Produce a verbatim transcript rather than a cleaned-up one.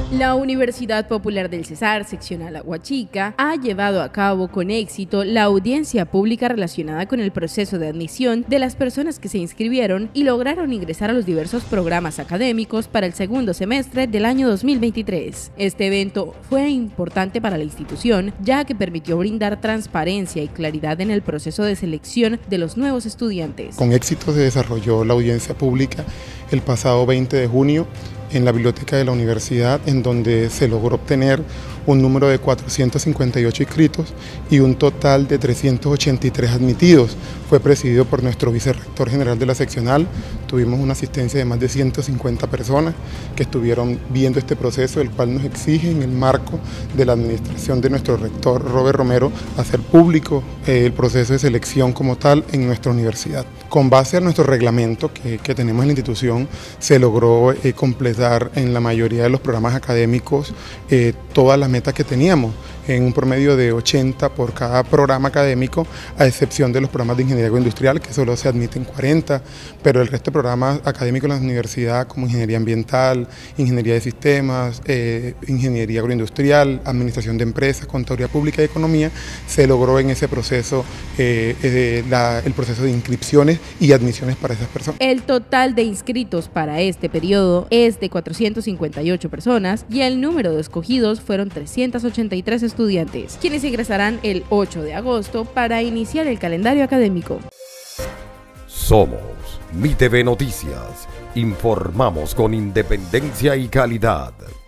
La Universidad Popular del Cesar, seccional Aguachica, ha llevado a cabo con éxito la audiencia pública relacionada con el proceso de admisión de las personas que se inscribieron y lograron ingresar a los diversos programas académicos para el segundo semestre del año dos mil veintitrés. Este evento fue importante para la institución, ya que permitió brindar transparencia y claridad en el proceso de selección de los nuevos estudiantes. Con éxito se desarrolló la audiencia pública el pasado veinte de junio en la biblioteca de la universidad, en donde se logró obtener un número de cuatrocientos cincuenta y ocho inscritos y un total de trescientos ochenta y tres admitidos. Fue presidido por nuestro vicerrector general de la seccional. Tuvimos una asistencia de más de ciento cincuenta personas que estuvieron viendo este proceso, el cual nos exige en el marco de la administración de nuestro rector Robert Romero hacer público eh, el proceso de selección como tal en nuestra universidad. Con base a nuestro reglamento que, que tenemos en la institución, se logró eh, completar en la mayoría de los programas académicos eh, todas las metas que teníamos, en un promedio de ochenta por cada programa académico, a excepción de los programas de ingeniería agroindustrial, que solo se admiten cuarenta, pero el resto de programas académicos en la universidad, como ingeniería ambiental, ingeniería de sistemas, eh, ingeniería agroindustrial, administración de empresas, contaduría pública y economía, se logró en ese proceso eh, eh, la, el proceso de inscripciones y admisiones para esas personas. El total de inscritos para este periodo es de cuatrocientas cincuenta y ocho personas y el número de escogidos fueron trescientos ochenta y tres estudiantes, quienes ingresarán el ocho de agosto para iniciar el calendario académico. Somos Mi T V Noticias, informamos con independencia y calidad.